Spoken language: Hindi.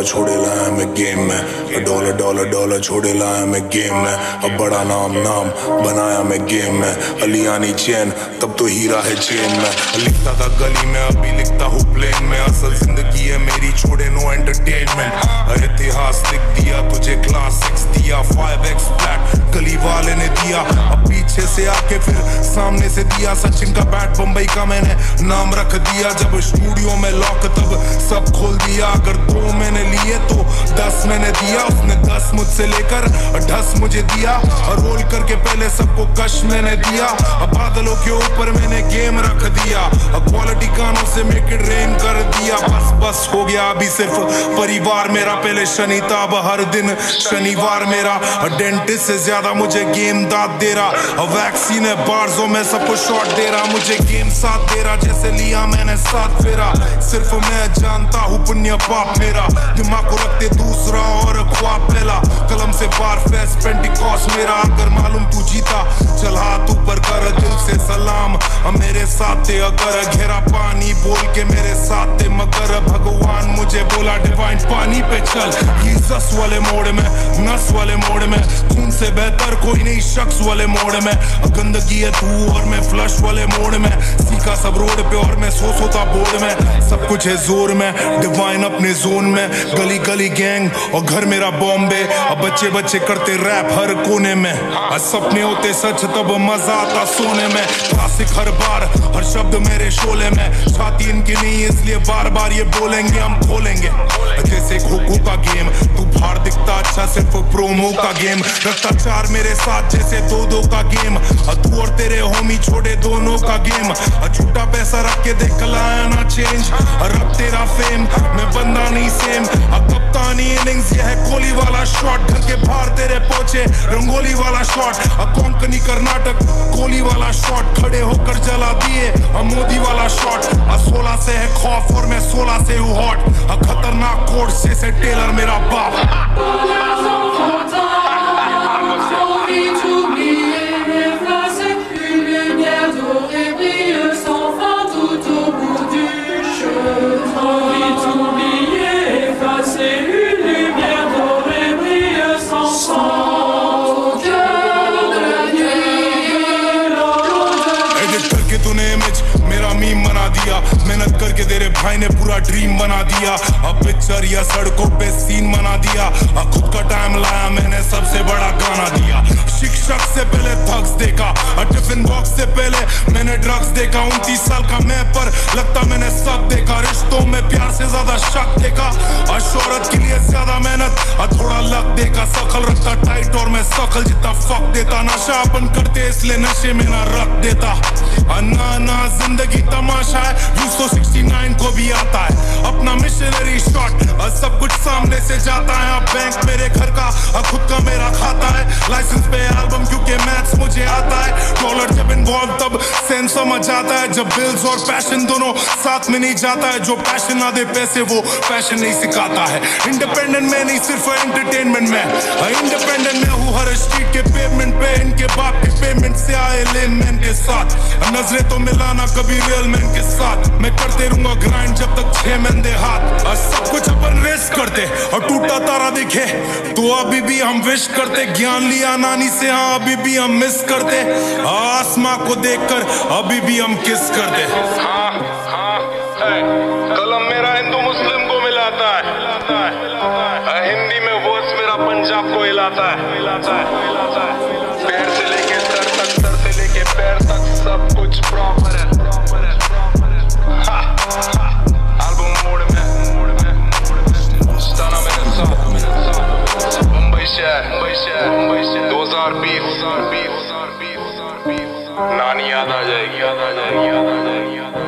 छोड़े लाया मैं गेम में, डॉलर डॉलर डॉलर छोड़े लाया मैं गेम में। अब बड़ा नाम बनाया मैं गेम में। अलियानी चैन तब तो हीरा है चेन में। लिखता था गली में अभी लिखता हूँ प्लेन में। असल जिंदगी है मेरी छोड़े नो एंटरटेनमेंट। इतिहास लिख दिया तुझे क्लास 6 दिया 5x फ्लैट गली वाले ने दिया। अब पीछे से आके फिर सामने से दिया। सचिन का बैट बम्बई का मैंने नाम रख दिया। जब स्टूडियो में लॉक तब सब खोल दिया। अगर 2 मैंने लिए तो 10 मैंने दिया। उसने 10 मुझसे लेकर 10 मुझे दिया। और रोल करके पहले सबको कश मैंने दिया। अब बादलों के ऊपर मैंने गेम रख दिया। अब क्वालिटी गानों से मेक इट रेन कर दिया। बस बस हो गया अभी सिर्फ परिवार मेरा। पहले शनि था अब हर दिन शनिवार मेरा। डेंटिस्ट से ज्यादा मुझे गेम दाद दे रहा। वैक्सीन है बार्जों में सबको शॉट दे रहा। मुझे गेम साथ दे रहा जैसे लिया मैंने साथ फेरा। सिर्फ मैं जानता हूँ पुण्य पाप मेरा। दिमाग को रखते दूसरा और ख्वाब पहला। कलम से बार फेस पेंटिकॉस मेरा। अगर मालूम तू जीता चल हाथ ऊपर कर दिल से सलाम। मेरे साथ थे अगर घेरा पानी बोल के मेरे साथ थे मगर भगवान मुझे बोला डिवाइन पानी पे चल। ये जस वाले मोड़ में नस वाले मोड़ में खून से बेहतर कोई नहीं शख्स वाले मोड़ में। गंदगी है तू और मैं फ्लश वाले मोड़ में। सीखा सब रोड पे और मैं सोता बोर्ड में। सब कुछ है जोर में डिवाइन अपने जोन में। गली गली गैंग और घर मेरा बॉम्बे। अब बच्चे बच्चे करते रैप हर कोने में। सपने होते सच तब मजा आता सोने में। क्लासिक हर बार हर शब्द मेरे शोले में। छाती इनकी नहीं इसलिए बार बार ये बोलेंगे हम खोलेंगे। जैसे खो का गेम तू बाहर दिखता अच्छा सिर्फ प्रोमो का गेम। रखता 4 मेरे साथ जैसे 2-2 का गेम। तू और तेरे होमी छोड़े दोनों का गेम। झूठा पैसा रख के देख लाया ना चेंज। रब तेरा फेम मैं बंदा नहीं सेम। कप्तानी इनिंग्स ये है कोहली वाला शॉट। घर के बाहर तेरे पहुंचे रंगोली वाला शॉट। कोंकणी कर्नाटक कोहली वाला शॉट। खड़े होकर जला दिए मोदी वाला शॉट। 16 से है खौफ और मैं 16 से हूँ हॉट। खतरनाक कोड से टेलर मेरा बाप। मेरा मीम बना दिया। मेहनत करके तेरे भाई ने पूरा ड्रीम बना दिया। अब पिक्चर या सड़कों पे सीन बना दिया। खुद का टाइम लाया मैंने सबसे बड़ा गाना दिया। शिक्षक से पहले थग्स देखा। टिफिन बॉक्स से पहले मैंने ड्रग्स देखा। 29 साल का मैं पर लगता मैंने सब देखा। रिश्तों में प्यार से ज्यादा शक देखा। शोहरत के लिए ज्यादा मेहनत थोड़ा लक देखा। शकल रखता टाइट और मैं शकल जितना फक देता। नशा अपन करते इसलिए नशे में ना रख देता। ना जिंदगी तमाशा है। यूज तो 69 को भी आता है अपना मिशनरी शॉट। सब कुछ सामने से जाता है। अब बैंक मेरे घर का खुद का मेरा खाता है। लाइसेंस पे एल्बम क्योंकि मैथ्स मुझे आता है। डॉलर जब इन्वॉल्व तब सेंस समझ आता है। जब बिल्स और पैशन दोनों साथ में नहीं जाता है। जो पैशन ना दे पैसे वो पैशन नहीं सिखाता है। इंडिपेंडेंट में नहीं सिर्फ एंटरटेनमेंट में। इंडिपेंडेंट में हूँ हर स्ट्रीट के पेमेंट पे। इनके बाप के पेमेंट से आए लेन मैन के साथ। नजरें तो मिलाना कभी रियल मैन के साथ। मैं करते रहूंगा ग्राइंड जब तक 6 मैन दे हाथ। और सब कुछ अपन रेस करते और टूटा तारा दिखे तो अभी भी हम विश करते। ज्ञान लिया नानी से हाँ अभी भी हम मिस करते। आसमां को देखकर अभी भी हम किस करते। कलम मेरा हिंदू मुस्लिम को मिलाता है। हिंदी में वर्ड्स मेरा पंजाब को हिलाता है। पैर से लेके सर तक सर से लेके पैर तक सब कुछ प्रॉपर है। एल्बम मोड में स्टाना मेरे साथ। मुंबई शहर 2020 नानी याद आ जाएगी।